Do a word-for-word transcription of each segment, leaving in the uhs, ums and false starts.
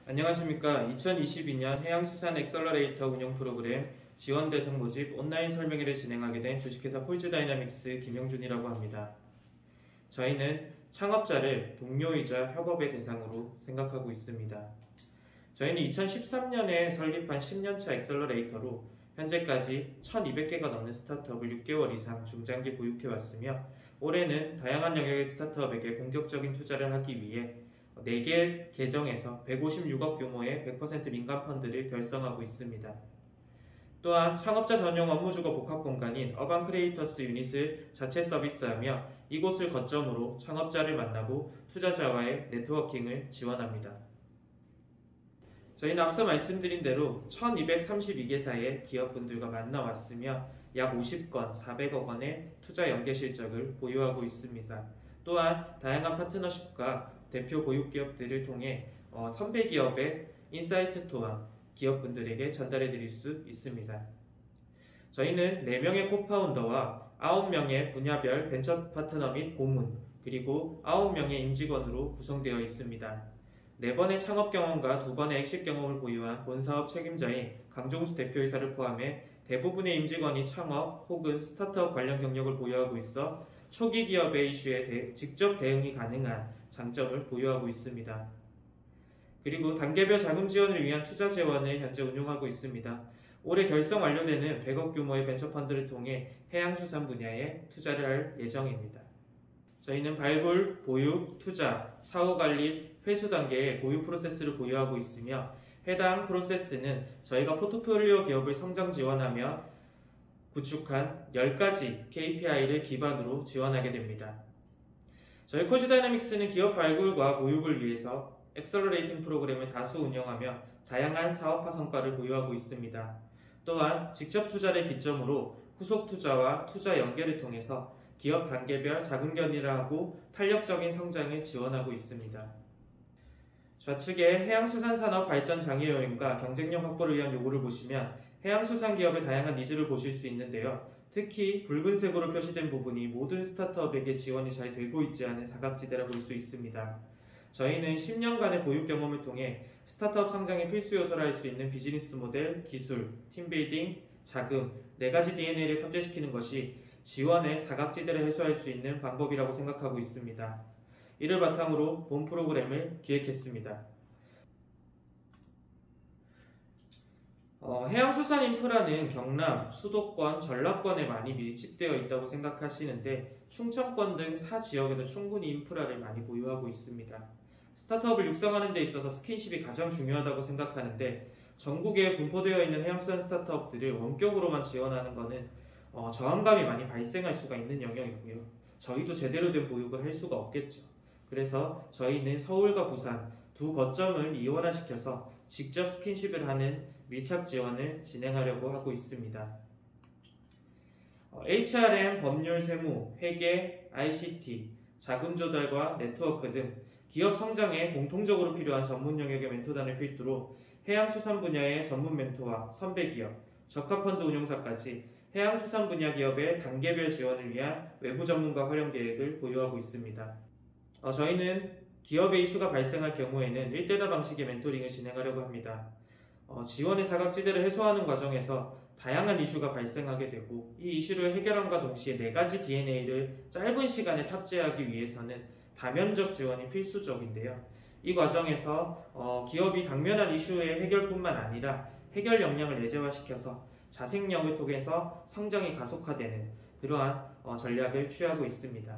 안녕하십니까. 이천이십이 년 해양수산 엑셀러레이터 운영 프로그램 지원 대상 모집 온라인 설명회를 진행하게 된 주식회사 폴즈다이나믹스 김영준이라고 합니다. 저희는 창업자를 동료이자 협업의 대상으로 생각하고 있습니다. 저희는 이천십삼 년에 설립한 십 년차 엑셀러레이터로 현재까지 천이백 개가 넘는 스타트업을 육 개월 이상 중장기 보육해왔으며 올해는 다양한 영역의 스타트업에게 공격적인 투자를 하기 위해 네 개 계정에서 백오십육억 규모의 백 퍼센트 민간 펀드를 결성하고 있습니다. 또한 창업자 전용 업무주거 복합 공간인 어반 크리에이터스 유닛을 자체 서비스하며 이곳을 거점으로 창업자를 만나고 투자자와의 네트워킹을 지원합니다. 저희는 앞서 말씀드린 대로 천이백삼십이 개사의 기업분들과 만나왔으며 약 오십 건, 사백억 원의 투자 연계 실적을 보유하고 있습니다. 또한 다양한 파트너십과 대표 보육기업들을 통해 어, 선배 기업의 인사이트 또한 기업분들에게 전달해 드릴 수 있습니다. 저희는 네 명의 코파운더와 아홉 명의 분야별 벤처 파트너 및 고문, 그리고 아홉 명의 임직원으로 구성되어 있습니다. 네 번의 창업 경험과 두 번의 엑식 경험을 보유한 본사업 책임자인 강종수 대표이사를 포함해 대부분의 임직원이 창업 혹은 스타트업 관련 경력을 보유하고 있어 초기 기업의 이슈에 대, 직접 대응이 가능한 장점을 보유하고 있습니다. 그리고 단계별 자금 지원을 위한 투자 재원을 현재 운용하고 있습니다. 올해 결성 완료되는 백억 규모의 벤처펀드를 통해 해양수산 분야에 투자를 할 예정입니다. 저희는 발굴, 보육, 투자, 사후관리, 회수 단계의 보유 프로세스를 보유하고 있으며 해당 프로세스는 저희가 포트폴리오 기업을 성장 지원하며 구축한 열 가지 케이피아이를 기반으로 지원하게 됩니다. 저희 폴즈다이나믹스는 기업 발굴과 보육을 위해서 엑셀러레이팅 프로그램을 다수 운영하며 다양한 사업화 성과를 보유하고 있습니다. 또한 직접 투자를 기점으로 후속 투자와 투자 연계를 통해서 기업 단계별 자금 견인을 하고 탄력적인 성장을 지원하고 있습니다. 좌측에 해양수산산업 발전 장애 요인과 경쟁력 확보를 위한 요구를 보시면 해양수산 기업의 다양한 니즈를 보실 수 있는데요. 특히 붉은색으로 표시된 부분이 모든 스타트업에게 지원이 잘 되고 있지 않은 사각지대라 볼 수 있습니다. 저희는 십 년간의 보육 경험을 통해 스타트업 성장의 필수 요소라 할 수 있는 비즈니스 모델, 기술, 팀빌딩, 자금, 네 가지 디엔에이를 탑재시키는 것이 지원의 사각지대를 해소할 수 있는 방법이라고 생각하고 있습니다. 이를 바탕으로 본 프로그램을 기획했습니다. 어, 해양수산 인프라는 경남, 수도권, 전라권에 많이 밀집되어 있다고 생각하시는데 충청권 등 타 지역에도 충분히 인프라를 많이 보유하고 있습니다. 스타트업을 육성하는 데 있어서 스킨십이 가장 중요하다고 생각하는데 전국에 분포되어 있는 해양수산 스타트업들을 원격으로만 지원하는 것은 어, 저항감이 많이 발생할 수가 있는 영역이고요. 저희도 제대로 된 보육을 할 수가 없겠죠. 그래서 저희는 서울과 부산 두 거점을 이원화시켜서 직접 스킨십을 하는 밀착 지원을 진행하려고 하고 있습니다. 어, 에이치알엠, 법률, 세무, 회계, 아이씨티, 자금 조달과 네트워크 등 기업 성장에 공통적으로 필요한 전문 영역의 멘토단을 필두로 해양수산 분야의 전문 멘토와 선배 기업, 적합펀드 운용사까지 해양수산 분야 기업의 단계별 지원을 위한 외부 전문가 활용 계획을 보유하고 있습니다. 어, 저희는 기업의 이슈가 발생할 경우에는 일 대 일 방식의 멘토링을 진행하려고 합니다. 어, 지원의 사각지대를 해소하는 과정에서 다양한 이슈가 발생하게 되고 이 이슈를 해결함과 동시에 네 가지 디엔에이를 짧은 시간에 탑재하기 위해서는 다면적 지원이 필수적인데요. 이 과정에서 어, 기업이 당면한 이슈의 해결뿐만 아니라 해결 역량을 내재화시켜서 자생력을 통해서 성장이 가속화되는 그러한 어, 전략을 취하고 있습니다.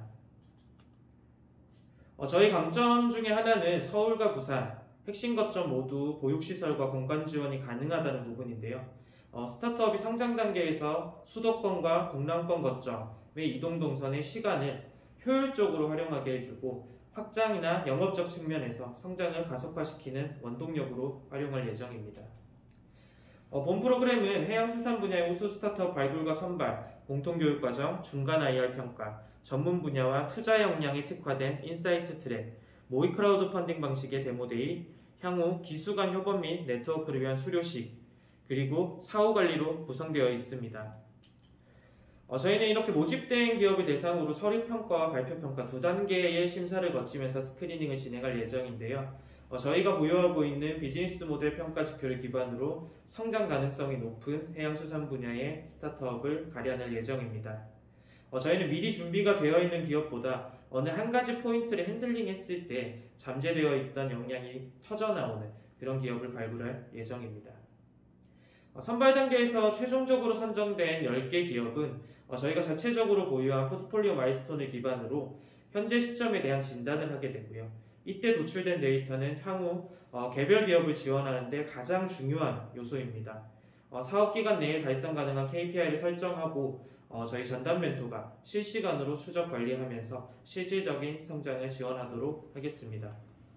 어, 저희 강점 중에 하나는 서울과 부산, 핵심 거점 모두 보육시설과 공간 지원이 가능하다는 부분인데요. 어, 스타트업이 성장 단계에서 수도권과 동남권 거점의 이동 동선의 시간을 효율적으로 활용하게 해주고 확장이나 영업적 측면에서 성장을 가속화시키는 원동력으로 활용할 예정입니다. 어, 본 프로그램은 해양수산 분야의 우수 스타트업 발굴과 선발, 공통교육과정, 중간 아이알 평가, 전문 분야와 투자 역량이 특화된 인사이트 트랙, 모의 크라우드 펀딩 방식의 데모데이, 향후 기수 간 협업 및 네트워크를 위한 수료식, 그리고 사후관리로 구성되어 있습니다. 어, 저희는 이렇게 모집된 기업을 대상으로 서류평가와 발표평가 두 단계의 심사를 거치면서 스크리닝을 진행할 예정인데요. 어, 저희가 보유하고 있는 비즈니스 모델 평가 지표를 기반으로 성장 가능성이 높은 해양수산 분야의 스타트업을 가려낼 예정입니다. 어, 저희는 미리 준비가 되어 있는 기업보다 어느 한 가지 포인트를 핸들링했을 때 잠재되어 있던 역량이 터져나오는 그런 기업을 발굴할 예정입니다. 어, 선발 단계에서 최종적으로 선정된 열 개 기업은 어, 저희가 자체적으로 보유한 포트폴리오 마일스톤을 기반으로 현재 시점에 대한 진단을 하게 되고요. 이때 도출된 데이터는 향후 어, 개별 기업을 지원하는 데 가장 중요한 요소입니다. 어, 사업기간 내에 달성 가능한 케이피아이를 설정하고 어, 저희 전담 멘토가 실시간으로 추적 관리하면서 실질적인 성장을 지원하도록 하겠습니다.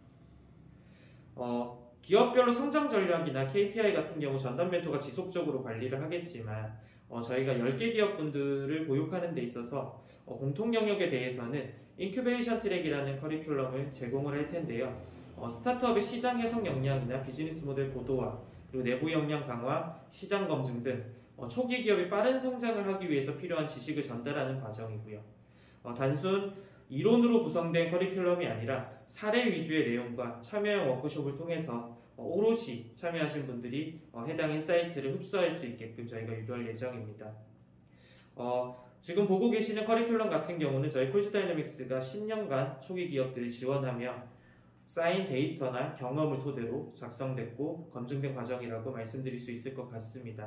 어, 기업별로 성장 전략이나 케이피아이 같은 경우 전담 멘토가 지속적으로 관리를 하겠지만 어, 저희가 열 개 기업분들을 보육하는 데 있어서 어, 공통 영역에 대해서는 인큐베이션 트랙이라는 커리큘럼을 제공을 할 텐데요. 어, 스타트업의 시장 해석 역량이나 비즈니스 모델 고도화, 그리고 내부 역량 강화, 시장 검증 등 어, 초기 기업이 빠른 성장을 하기 위해서 필요한 지식을 전달하는 과정이고요. 어, 단순 이론으로 구성된 커리큘럼이 아니라 사례 위주의 내용과 참여형 워크숍을 통해서 어, 오롯이 참여하신 분들이 어, 해당 인사이트를 흡수할 수 있게끔 저희가 유도할 예정입니다. 어, 지금 보고 계시는 커리큘럼 같은 경우는 저희 콜즈다이내믹스가 십 년간 초기 기업들을 지원하며 쌓인 데이터나 경험을 토대로 작성됐고 검증된 과정이라고 말씀드릴 수 있을 것 같습니다.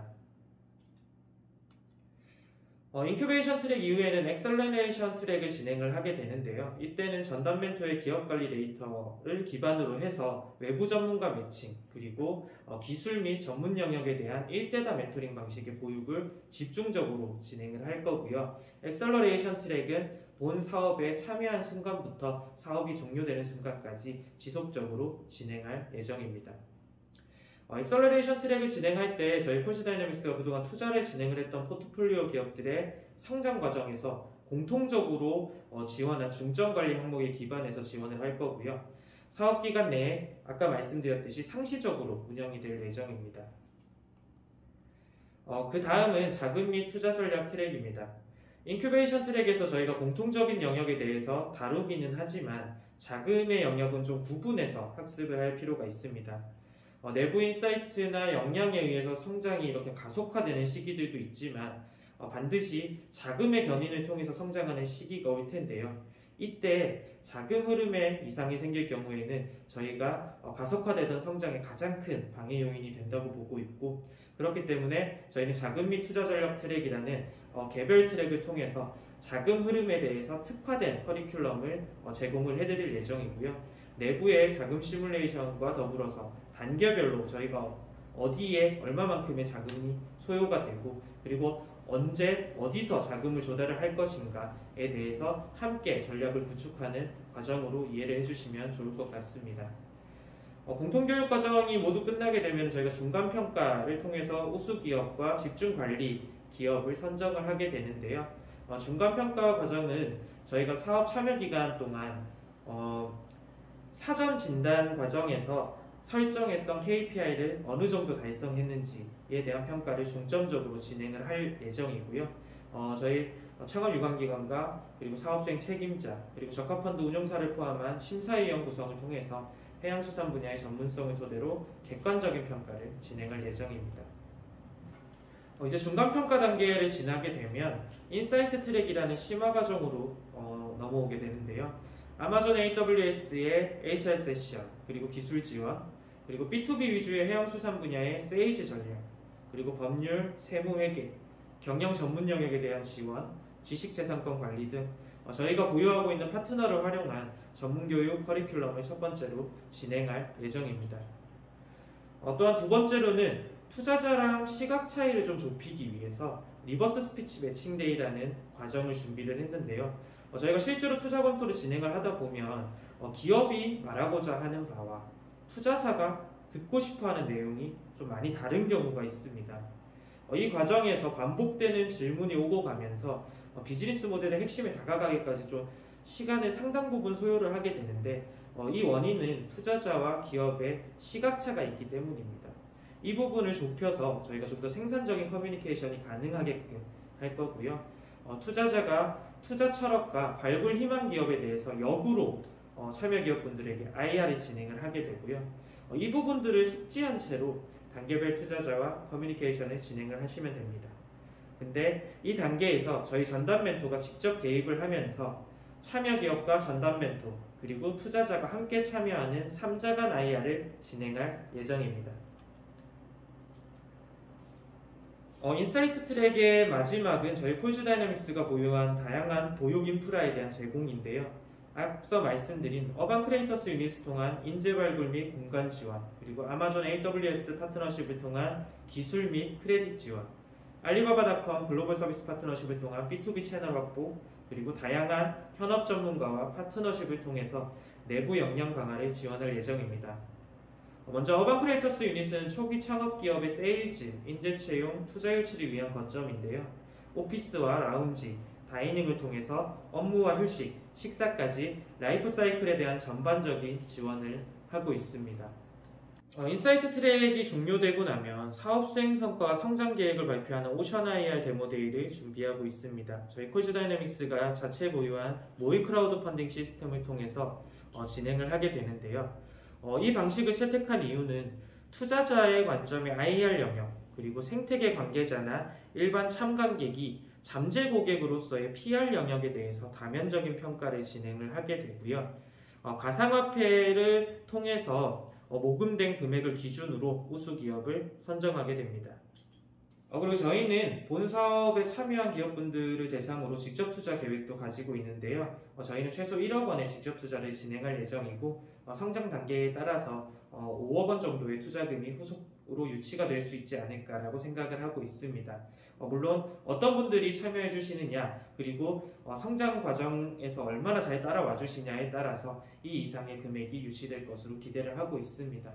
어, 인큐베이션 트랙 이후에는 엑셀러레이션 트랙을 진행을 하게 되는데요. 이때는 전담 멘토의 기업관리 데이터를 기반으로 해서 외부 전문가 매칭, 그리고 어, 기술 및 전문 영역에 대한 일대다 멘토링 방식의 보육을 집중적으로 진행을 할 거고요. 엑셀러레이션 트랙은 본 사업에 참여한 순간부터 사업이 종료되는 순간까지 지속적으로 진행할 예정입니다. 어, 엑셀러레이션 트랙을 진행할 때 저희 콜즈다이내믹스가 그동안 투자를 진행을 했던 포트폴리오 기업들의 성장 과정에서 공통적으로 어, 지원한 중점관리 항목에 기반해서 지원을 할 거고요. 사업기간 내에 아까 말씀드렸듯이 상시적으로 운영이 될 예정입니다. 어, 그 다음은 자금 및 투자 전략 트랙입니다. 인큐베이션 트랙에서 저희가 공통적인 영역에 대해서 다루기는 하지만 자금의 영역은 좀 구분해서 학습을 할 필요가 있습니다. 어, 내부 인사이트나 역량에 의해서 성장이 이렇게 가속화되는 시기들도 있지만 어, 반드시 자금의 견인을 통해서 성장하는 시기가 올 텐데요. 이때 자금 흐름에 이상이 생길 경우에는 저희가 어, 가속화되던 성장의 가장 큰 방해 요인이 된다고 보고 있고, 그렇기 때문에 저희는 자금 및 투자 전략 트랙이라는 어, 개별 트랙을 통해서 자금 흐름에 대해서 특화된 커리큘럼을 어, 제공을 해드릴 예정이고요. 내부의 자금 시뮬레이션과 더불어서 단계별로 저희가 어디에 얼마만큼의 자금이 소요가 되고 그리고 언제 어디서 자금을 조달을 할 것인가에 대해서 함께 전략을 구축하는 과정으로 이해를 해주시면 좋을 것 같습니다. 어, 공통교육 과정이 모두 끝나게 되면 저희가 중간평가를 통해서 우수 기업과 집중관리 기업을 선정을 하게 되는데요. 어, 중간평가 과정은 저희가 사업 참여 기간 동안 어, 사전 진단 과정에서 설정했던 케이피아이를 어느 정도 달성했는지에 대한 평가를 중점적으로 진행을 할 예정이고요. 어, 저희 창업 유관기관과 그리고 사업수행 책임자 그리고 적합펀드 운용사를 포함한 심사위원 구성을 통해서 해양수산 분야의 전문성을 토대로 객관적인 평가를 진행할 예정입니다. 어, 이제 중간평가 단계를 지나게 되면 인사이트 트랙이라는 심화 과정으로 어, 넘어오게 되는데요. 아마존 에이더블유에스의 에이치알 세션, 그리고 기술 지원, 그리고 비투비 위주의 해양수산 분야의 세일즈 전략, 그리고 법률, 세무회계, 경영 전문 영역에 대한 지원, 지식재산권 관리 등 어, 저희가 보유하고 있는 파트너를 활용한 전문교육 커리큘럼을 첫 번째로 진행할 예정입니다. 어, 또한 두 번째로는 투자자랑 시각 차이를 좀 좁히기 위해서 리버스 스피치 매칭데이라는 과정을 준비를 했는데요. 어, 저희가 실제로 투자 검토를 진행을 하다 보면 어, 기업이 말하고자 하는 바와 투자사가 듣고 싶어하는 내용이 좀 많이 다른 경우가 있습니다. 어, 이 과정에서 반복되는 질문이 오고 가면서 어, 비즈니스 모델의 핵심에 다가가기까지 좀 시간을 상당 부분 소요를 하게 되는데 어, 이 원인은 투자자와 기업의 시각차가 있기 때문입니다. 이 부분을 좁혀서 저희가 좀 더 생산적인 커뮤니케이션이 가능하게끔 할 거고요. 어, 투자자가 투자 철학과 발굴 희망 기업에 대해서 역으로 어, 참여 기업분들에게 아이알을 진행을 하게 되고요. 어, 이 부분들을 숙지한 채로 단계별 투자자와 커뮤니케이션을 진행을 하시면 됩니다. 근데 이 단계에서 저희 전담 멘토가 직접 개입을 하면서 참여 기업과 전담 멘토 그리고 투자자가 함께 참여하는 삼자 간 아이알을 진행할 예정입니다. 어, 인사이트 트랙의 마지막은 저희 콜즈 다이내믹스가 보유한 다양한 보육 인프라에 대한 제공인데요. 앞서 말씀드린 어반 크리에이터스 유닛을 통한 인재 발굴 및 공간 지원, 그리고 아마존 에이더블유에스 파트너십을 통한 기술 및 크레딧 지원, 알리바바닷컴 글로벌 서비스 파트너십을 통한 비투비 채널 확보, 그리고 다양한 현업 전문가와 파트너십을 통해서 내부 역량 강화를 지원할 예정입니다. 먼저 어반 크리에이터스 유닛은 초기 창업 기업의 세일즈, 인재 채용, 투자 유치를 위한 거점인데요. 오피스와 라운지, 다이닝을 통해서 업무와 휴식, 식사까지 라이프 사이클에 대한 전반적인 지원을 하고 있습니다. 어, 인사이트 트랙이 종료되고 나면 사업 수행 성과와 성장 계획을 발표하는 오션 아이알 데모데이를 준비하고 있습니다. 저희 콜즈 다이내믹스가 자체 보유한 모의 크라우드 펀딩 시스템을 통해서 어, 진행을 하게 되는데요. 어, 이 방식을 채택한 이유는 투자자의 관점의 아이알 영역, 그리고 생태계 관계자나 일반 참관객이 잠재 고객으로서의 피알 영역에 대해서 다면적인 평가를 진행을 하게 되고요. 어, 가상화폐를 통해서 어, 모금된 금액을 기준으로 우수 기업을 선정하게 됩니다. 어, 그리고 저희는 본 사업에 참여한 기업분들을 대상으로 직접 투자 계획도 가지고 있는데요. 어, 저희는 최소 일억 원의 직접 투자를 진행할 예정이고 어, 성장 단계에 따라서 어, 오억 원 정도의 투자금이 후속으로 유치가 될 수 있지 않을까라고 생각을 하고 있습니다. 어, 물론 어떤 분들이 참여해 주시느냐, 그리고 어, 성장 과정에서 얼마나 잘 따라와 주시냐에 따라서 이 이상의 금액이 유치될 것으로 기대를 하고 있습니다.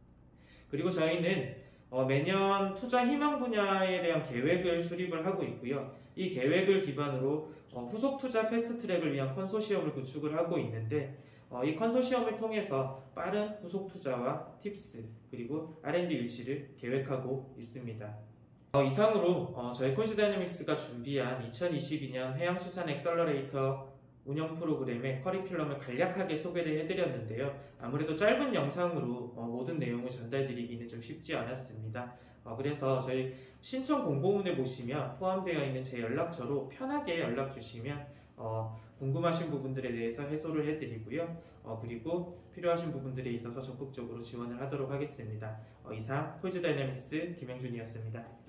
그리고 저희는 어, 매년 투자 희망 분야에 대한 계획을 수립을 하고 있고요. 이 계획을 기반으로 어, 후속 투자 패스트 트랙을 위한 컨소시엄을 구축을 하고 있는데 어, 이 컨소시엄을 통해서 빠른 후속 투자와 팁스 그리고 알앤디 유치를 계획하고 있습니다. 어, 이상으로 어, 저희 콜즈 다이내믹스가 준비한 이천이십이 년 해양수산 엑셀러레이터 운영 프로그램의 커리큘럼을 간략하게 소개를 해드렸는데요. 아무래도 짧은 영상으로 어, 모든 내용을 전달드리기는 좀 쉽지 않았습니다. 어, 그래서 저희 신청 공고문에 보시면 포함되어 있는 제 연락처로 편하게 연락 주시면 어, 궁금하신 부분들에 대해서 해소를 해드리고요. 어, 그리고 필요하신 부분들에 있어서 적극적으로 지원을 하도록 하겠습니다. 어, 이상 콜즈 다이내믹스 김영준이었습니다.